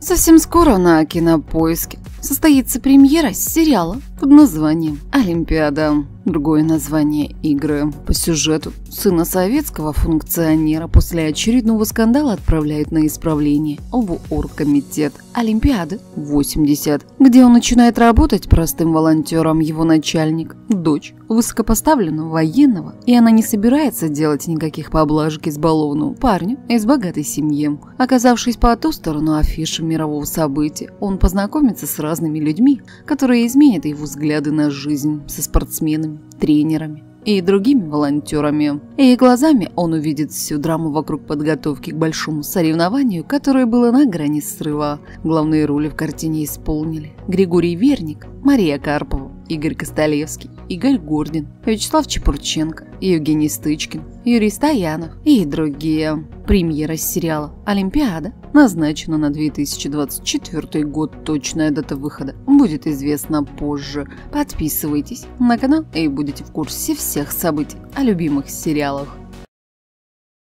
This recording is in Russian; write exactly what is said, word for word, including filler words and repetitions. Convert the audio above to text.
Совсем скоро на Кинопоиске состоится премьера сериала под названием «Олимпиада». Другое название игры. По сюжету сына советского функционера после очередного скандала отправляют на исправление в оргкомитет Олимпиады восемьдесят, где он начинает работать простым волонтером. Его начальник – дочь высокопоставленного военного, и она не собирается делать никаких поблажек избалованному парню из богатой семьи. Оказавшись по ту сторону афиши мирового события, он познакомится с разными людьми, которые изменят его взгляды на жизнь, со спортсменами, тренерами и другими волонтерами. И глазами он увидит всю драму вокруг подготовки к большому соревнованию, которое было на грани срыва. Главные роли в картине исполнили Григорий Верник, Мария Карпова, Игорь Костолевский, Игорь Гордин, Вячеслав Чепурченко, Евгений Стычкин, Юрий Стоянов и другие. Премьера сериала «Олимпиада» назначена на две тысячи двадцать четвёртый год. Точная дата выхода будет известна позже. Подписывайтесь на канал и будете в курсе всех событий о любимых сериалах.